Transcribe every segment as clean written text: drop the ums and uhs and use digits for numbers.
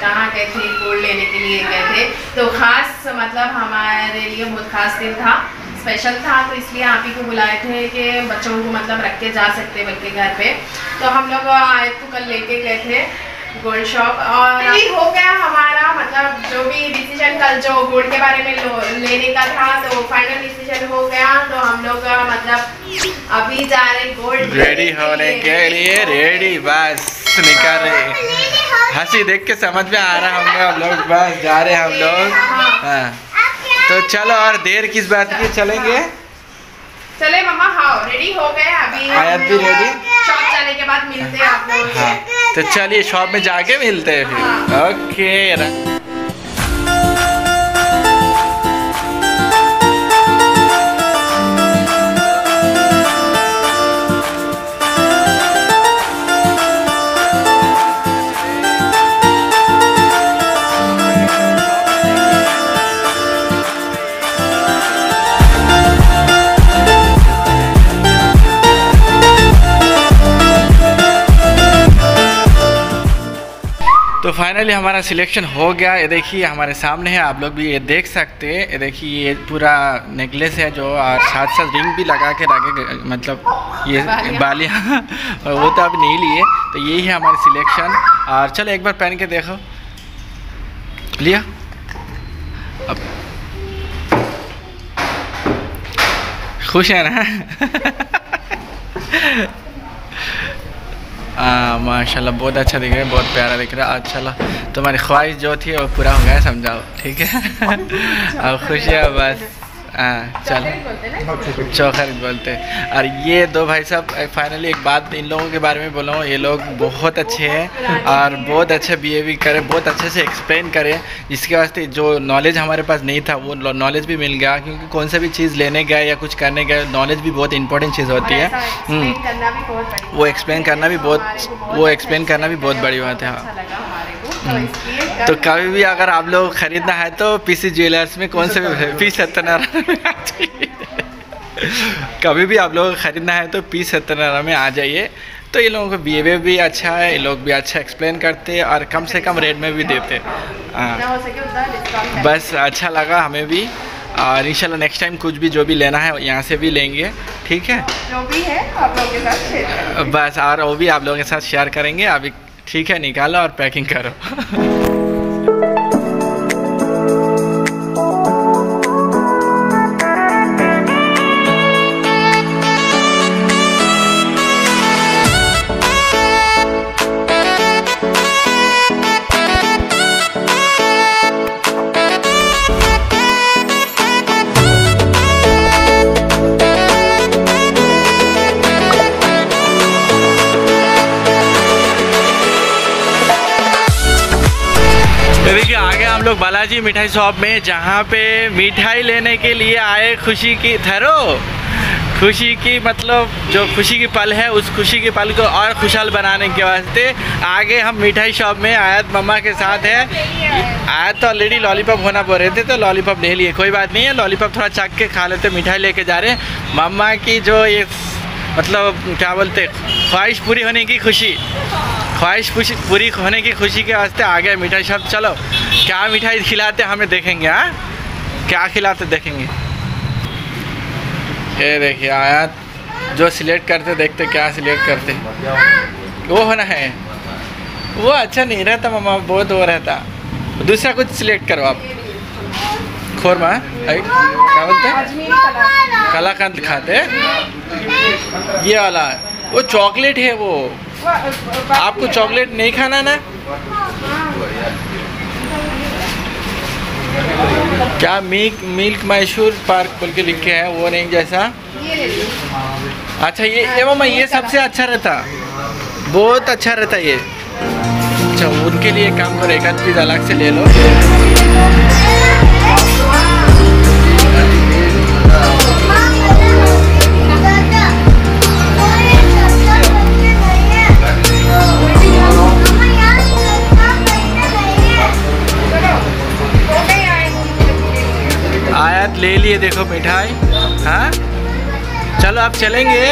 जहाँ गए थे गोल्ड लेने के लिए गए थे, तो खास मतलब हमारे लिए बहुत खास दिन था, स्पेशल था, तो इसलिए आप ही को बुलाए थे कि बच्चों को मतलब रख के जा सकते बल्कि घर पे। तो हम लोग आए तो कल लेके गए थे गोल्ड शॉप, और हो गया हमारा मतलब जो भी डिसीजन कल जो गोल्ड के बारे में लेने का था, तो फाइनल डिसीजन हो गया। तो हम लोग मतलब अभी जा रहे गोल्ड रेडी होने के लिए, रेडी बस निकाल रहे, हंसी देख के समझ में आ रहा हम लोग बस जा रहे हम लोग। हाँ तो चलो, और देर किस बात की, चलेंगे चले मम्मा। हाँ रेडी हो गए, अभी आयत भी रेडी, शॉप जाने के बाद मिलते हैं आप लोगों से। हाँ तो चलिए शॉप में जाके मिलते हैं फिर। हाँ। ओके। तो फाइनली हमारा सिलेक्शन हो गया। ये देखिए हमारे सामने है, आप लोग भी ये देख सकते हैं। ये देखिए ये पूरा नेकलेस है जो, और साथ साथ रिंग भी लगा के रखे, मतलब ये बालियाँ और वो तो अभी नहीं लिए। तो यही है हमारी सिलेक्शन। और चलो एक बार पहन के देखो, लिया अब खुश है ना? माशाल्लाह बहुत अच्छा दिख रहा है, बहुत प्यारा दिख रहा है। चलो तुम्हारी ख्वाहिश जो थी वो पूरा हो गया, समझाओ ठीक है। अब खुश है बस। चलो चौखर बोलते। और ये दो भाई साहब, फाइनली एक बात इन लोगों के बारे में बोल रहा हूँ, ये लोग बहुत अच्छे हैं और बहुत अच्छे बिहेव करे, बहुत अच्छे से एक्सप्लेन करे, जिसके वास्ते जो नॉलेज हमारे पास नहीं था वो नॉलेज भी मिल गया। क्योंकि कौन सा भी चीज़ लेने गए या कुछ करने गए, नॉलेज भी बहुत इंपॉर्टेंट चीज़ होती है। वो एक्सप्लेन करना भी बहुत बड़ी बात है। तो कभी भी अगर आप लोग खरीदना है तो पीसी ज्वेलर्स में कौन से भी P17 में आ जाइए। कभी भी आप लोग खरीदना है तो P17 में आ जाइए। तो ये लोगों का बिहेवियर भी अच्छा है, ये लोग भी अच्छा एक्सप्लेन करते हैं और कम से कम रेट में भी देते हैं। बस अच्छा लगा हमें भी, और इंशाल्लाह नेक्स्ट टाइम कुछ भी जो भी लेना है यहाँ से भी लेंगे, ठीक है? जो भी है आप लोगों के साथ शेयर करेंगे बस, और वो भी आप लोगों के साथ शेयर करेंगे। अभी ठीक है, निकालो और पैकिंग करो। देखिए आगे हम लोग बालाजी मिठाई शॉप में, जहाँ पे मिठाई लेने के लिए आए। खुशी की मतलब जो खुशी की पल है, उस खुशी के पल को और खुशहाल बनाने के वास्ते आगे हम मिठाई शॉप में आयत मम्मा के साथ है। आयत तो ऑलरेडी लॉलीपॉप होना बोल रहे थे तो लॉलीपॉप ले लिए, कोई बात नहीं है, लॉलीपॉप थोड़ा चख के खा लेते। मिठाई लेके जा रहे हैं। मम्मा की जो ये मतलब क्या बोलते, ख्वाहिश पूरी होने की खुशी, पूरी होने की खुशी के वास्ते आ गए मिठाई शॉप। चलो क्या मिठाई खिलाते हमें देखेंगे। हाँ क्या खिलाते देखेंगे। ये देखिए आयत जो सिलेक्ट करते, देखते क्या सिलेक्ट करते। वो होना है, वो अच्छा नहीं रहता मम्मा, बहुत वो रहता। दूसरा कुछ सिलेक्ट करो आप। खोरमा क्या बोलते हैं, कलाकंद खाते। ये वाला वो चॉकलेट है, वो आपको चॉकलेट नहीं खाना ना? क्या मिल्क मैसूर पार्क बोल के लिखे हैं, वो नहीं जैसा। अच्छा ये मामा ये सबसे अच्छा रहता, बहुत अच्छा रहता ये। अच्छा उनके लिए काम करो, एक आध चीज़ अलग से ले लो। आयत ले लिए देखो मिठाई। हाँ चलो अब चलेंगे।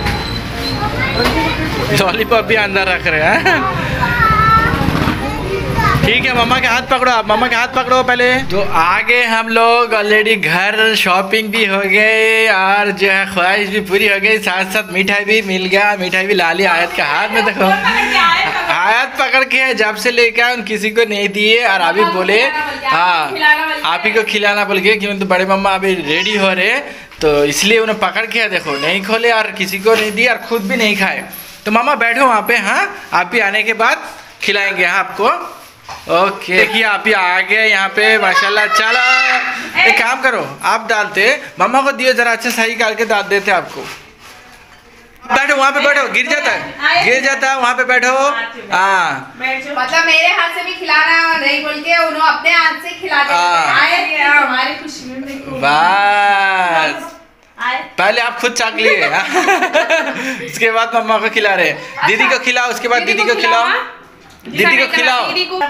लॉलीपॉप भी अंदर रख रहे हैं। ठीक है, मम्मा के हाथ पकड़ो आप, मम्मा के हाथ पकड़ो पहले। तो आगे हम लोग ऑलरेडी घर शॉपिंग भी हो गए और जो है ख्वाहिश भी पूरी हो गई, साथ साथ मिठाई भी मिल गया। मिठाई भी ला ली आयत के हाथ में, देखो आयत पकड़ के जब से लेकर किसी को नहीं दिए और अभी बोले हाँ आप ही को खिलाना बोल के, क्योंकि तो बड़े मम्मा अभी रेडी हो रहे तो इसलिए उन्हें पकड़ के देखो नहीं खोले और किसी को नहीं दिए और खुद भी नहीं खाए। तो मामा बैठो वहाँ पे, हाँ आप ही आने के बाद खिलाएंगे हाँ आपको। ओके देखिए आप ही आ गए यहाँ पे माशाल्लाह। चलो एक काम करो, आप डालते मम्मा को दियो जरा, अच्छा सही करके डाल देते आपको। बैठो वहाँ पे, बैठो गिर जाता है वहाँ पे बैठो। हाँ मतलब मेरे हाथ से भी खिलाना नहीं बोल के उन्होंने अपने हाथ से खिला हमारी खुशी में। बस पहले आप खुद चाक लिए उसके बाद मम्मा को खिला रहे। दीदी को खिलाओ, उसके बाद दीदी को खिलाओ, दीदी को खिलाओ।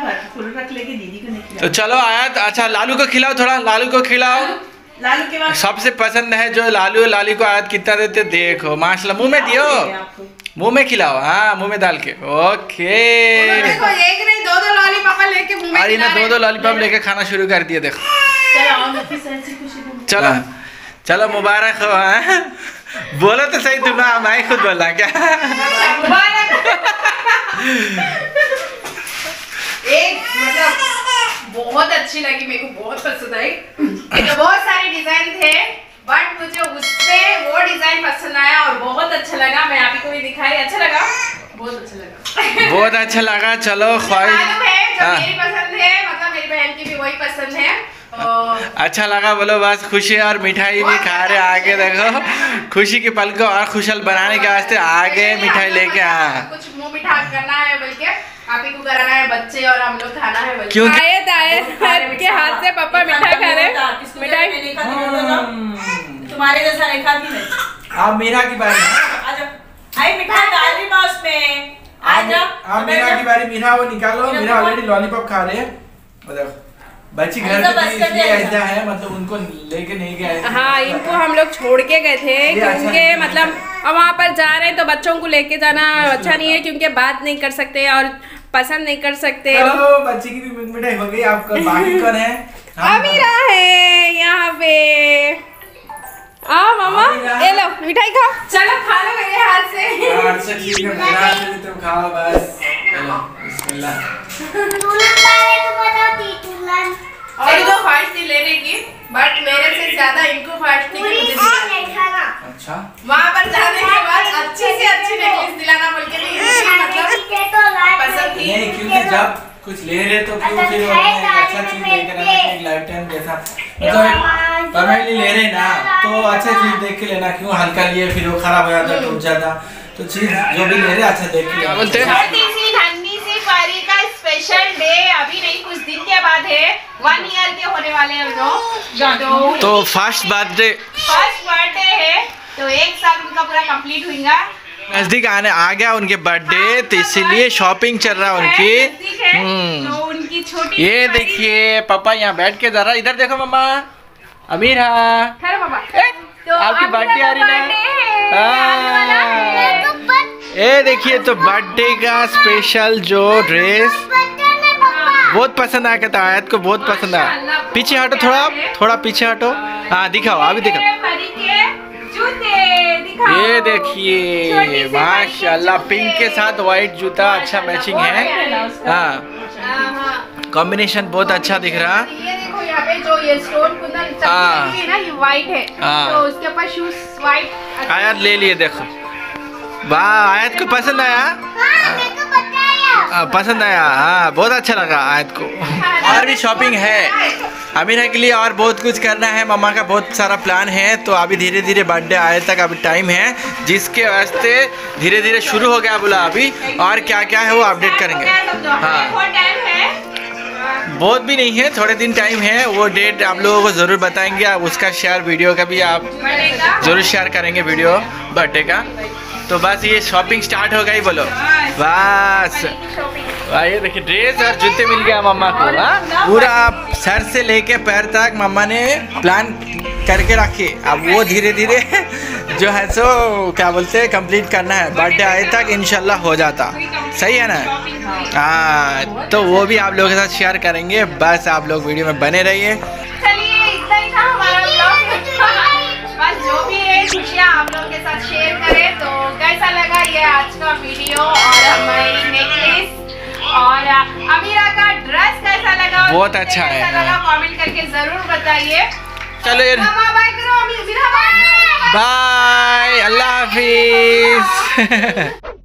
तो चलो आयत, अच्छा लालू को खिलाओ, थोड़ा लालू को खिलाओ। लालू के बाद सबसे पसंद है जो लालू, लाली को आयत कितना देते देखो माशाल्लाह। मुंह में दियो, मुंह में खिलाओ, हाँ मुंह में डाल के। ओके देखो एक नहीं दो लॉलीपॉप लेके मुंह में, अरे ना दो लॉलीपॉप लेके खाना शुरू कर दिया देखो। चलो चलो मुबारक हो। बोलो तो सही तुम, मैं खुद बोला क्या। एक मतलब बहुत अच्छी लगी मेरे को, बहुत पसंद आई। तो बहुत सारे डिजाइन थे बट मुझे उससे वो डिजाइन पसंद आया और बहुत अच्छा लगा। मैं आप ही को भी दिखाई, अच्छा लगा, बहुत अच्छा लगा। बहुत अच्छा लगा। चलो ख्वाहिश मेरी पसंद है, मतलब मेरी बहन की भी वही पसंद है। अच्छा लगा बोलो बस। खुशी और मिठाई भी खा रहे आगे देखो, खुशी के पल को और खुशहाल बनाने के वास्ते आगे मिठाई लेके। हाँ कुछ मुंह मिठा करना है बल्कि आप ही को कराना है, बच्चे और हम लोग खाना है। क्योंकि आयत के हाथ से पापा मिठाई खा रहे। मिठाई तुम्हारे जैसा नहीं खाती मैं। आप मीरा की बारी, आई मिठाई डाल रही मैं उसमें, आप मीरा की बारी। मीरा वो निकालो, मीरा ऑलरेडी लॉलीपॉप खा रहे हैं। बच्ची घर पे ऐसा है, मतलब उनको लेके नहीं गए। हाँ इनको हम लोग छोड़ के गए थे क्योंकि मतलब वहाँ पर जा रहे हैं तो बच्चों को लेके जाना अच्छा नहीं है, क्योंकि बात नहीं कर सकते और पसंद नहीं कर सकते। चलो बच्ची की भी मिठाई हो गई। आपका बाकी कौन है? अमीरा है यहाँ पे। मामा ये लो मिठाई खाओ, चलो खा लो मेरे हाथ से। अच्छा ठीक है, मेरे हाथ से तुम खाओ बस। चलो बिस्मिल्लाह। और इनको ख्वाहिश थी लेने की बट मेरे से ज्यादा इनको ख्वाहिश थी कि मुझे दिलाना। अच्छा वहाँ पर जाने के बाद अच्छी से अच्छी नेकलेस दिलाना बोल के मतलब पसंद थी। नहीं क्योंकि जब कुछ ले रहे तो क्यों फिर अच्छा चीज लेकर आना, लाइफ टाइम जैसा मतलब परमानेंटली ले रहे ना तो अच्छा चीज देख के लेना। क्यों हल्का लिए फिर वो खराब हो जाता, टूट जाता। तो चीज जो भी ले रहे अच्छा देख के बोलते हैं। परी का स्पेशल डे अभी नहीं कुछ दिन के बाद है, 1 ईयर के होने वाले हैं लोग। तो फर्स्ट बर्थडे है तो 1 साल उनका पूरा कंप्लीट हुआ। नजदीक आने आ गया उनके बर्थडे, तो इसीलिए शॉपिंग चल रहा है उनकी। तो उनकी छोटी ये देखिए पापा यहाँ बैठ के जरा इधर देखो मम्मा। अमीर तो आपकी बर्थडे आ रही ना। ये देखिए तो बर्थडे का स्पेशल जो ड्रेस बहुत पसंद आया, कहता आयत को बहुत पसंद आया। पीछे हटो, थोड़ा पीछे हटो। हाँ दिखाओ, अभी दिखाओ। ये देखिए माशाल्लाह पिंक के साथ व्हाइट जूता, अच्छा मैचिंग है। हाँ कॉम्बिनेशन बहुत अच्छा दिख रहा। ये देखो यहाँ पे जो ये स्टोन कुंदन है ना, ये व्हाइट है तो उसके ऊपर शूज व्हाइट। आयत ले लिए देखो, वाह आयत को पसंद आया। पसंद आया, हाँ बहुत अच्छा लगा आयत को। और भी शॉपिंग है अमीरा के लिए और बहुत कुछ करना है, मम्मा का बहुत सारा प्लान है। तो अभी धीरे धीरे बर्थडे आए तक अभी टाइम है, जिसके वास्ते धीरे धीरे शुरू हो गया बोला। अभी और क्या क्या है वो अपडेट करेंगे। हाँ बहुत भी नहीं है, थोड़े दिन टाइम है, वो डेट आप लोगों को ज़रूर बताएंगे। आप उसका शेयर वीडियो का भी आप ज़रूर शेयर करेंगे वीडियो बर्थडे का। तो बस ये शॉपिंग स्टार्ट हो गई बोलो बस। ये देखिए ड्रेस और जूते मिल गया मम्मा को। पूरा सर से लेके पैर तक मम्मा ने प्लान करके रखे। अब वो धीरे धीरे जो है सो क्या बोलते हैं कंप्लीट करना है, बर्थडे आए तक इंशाल्लाह हो जाता। सही है ना? हाँ, तो वो भी आप लोगों के साथ शेयर करेंगे, बस आप लोग वीडियो में बने रहिए। चलिए इतना ही था हमारा ब्लॉग, बस जो भी है खुशियाँ आप लोगों के साथ शेयर करें। तो कैसा लगा ये आज का वीडियो और हमारी नेकलेस और अमीरा का ड्रेस कैसा लगा? बहुत अच्छा है, कैसा लगा कमेंट करके जरूर बताइए। चलो बाय करो अमीरा, बाय, अल्लाह हाफिज।